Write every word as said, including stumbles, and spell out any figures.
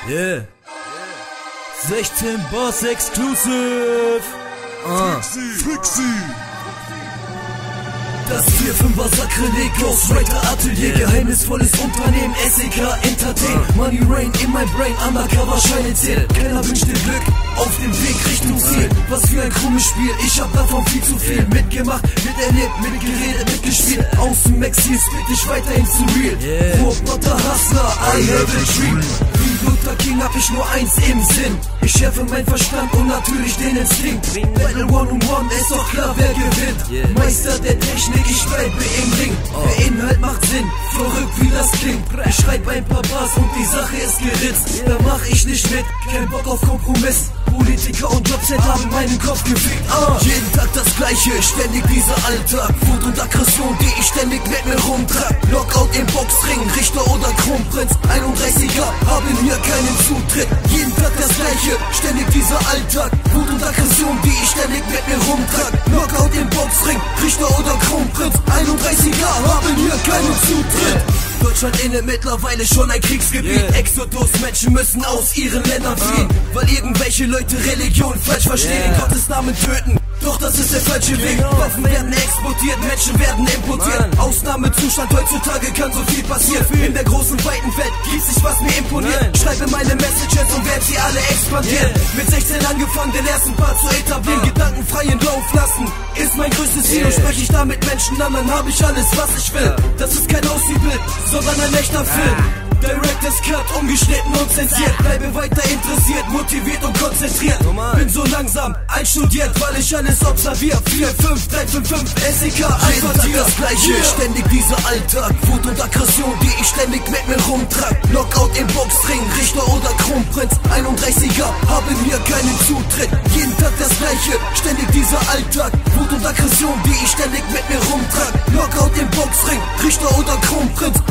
Yeah. sechzehn Boss Exclusive. Ah. Flixi. Das vier fünfer Sakrileg, Ghostwriter Atelier, geheimnisvolles Unternehmen, S E K Entertain. Money Rain in my brain, undercover Scheine zählen. Keiner wünscht dir Glück, auf dem Weg Richtung Ziel. Was für ein krummes Spiel, ich hab davon viel zu viel mitgemacht, miterlebt, mitgeredet, mitgespielt. Außen Maxi, spit ich weiterhin zu real. Yeah. Roboter Hustler, I have a dream. Wie Luther King hab ich nur eins im Sinn. Ich schärfe mein Verstand und natürlich den Instinkt. Battle One on One, ist doch klar, wer gewinnt. Yeah. Meister der Technik, ich bleibe im Ring. Oh. Der Inhalt macht Sinn, verrückt wie das klingt. Ich schreib ein paar Bars und die Sache ist geritzt. Da mach ich nicht mit, kein Bock auf Kompromiss. Politiker und Jobset haben meinen Kopf gefickt. Ah. Jeden Tag das gleiche, ständig dieser Alltag. Wut und Aggression, die ich ständig mit mir rumtrag. Knockout im Boxring, Richter oder Kronprinz. einunddreißiger, haben hier keinen Zutritt. Jeden Tag das gleiche, ständig dieser Alltag. Wut und Aggression, die ich ständig mit mir rumtrag. Knockout im Boxring, Richter oder Kronprinz. einunddreißiger, haben hier keinen Zutritt. Deutschland inne mittlerweile schon ein Kriegsgebiet. Yeah. Exodus, Menschen müssen aus ihren Ländern fliehen, uh. weil irgendwelche Leute Religion falsch verstehen, Yeah. in Gottes Namen töten. Doch das ist der falsche Weg. Genau. Waffen werden exportiert, Menschen werden importiert. Mann. Ausnahmezustand, heutzutage kann so viel passieren. So viel. In der großen, weiten Welt gibt's nicht, was mir imponiert. Nein. Schreibe meine Messages und werd sie alle expandieren. Yeah. Mit sechzehn angefangen, den ersten Part zu etablieren. Uh. Gedankenfreien Lauf lassen ist mein größtes Ziel. Yeah. Und spreche ich da mit Menschen an, dann hab ich alles, was ich will. Uh. Das ist kein Aussiebild, sondern ein echter Film. Director's Cut, umgeschnitten und zensiert. Bleibe weiter interessiert, motiviert und konzentriert. Normal. Bin so langsam einstudiert, weil ich alles observiere. vier fünf drei fünf fünf S E K Jeden Tag das gleiche, Yeah. ständig dieser Alltag. Wut und Aggression, die ich ständig mit mir rumtrag. Knockout im Boxring, Richter oder Kronprinz. einunddreißiger, haben hier keinen Zutritt. Jeden Tag das gleiche, ständig dieser Alltag. Wut und Aggression, die ich ständig mit mir rumtrag. Knockout im Boxring, Richter oder Kronprinz.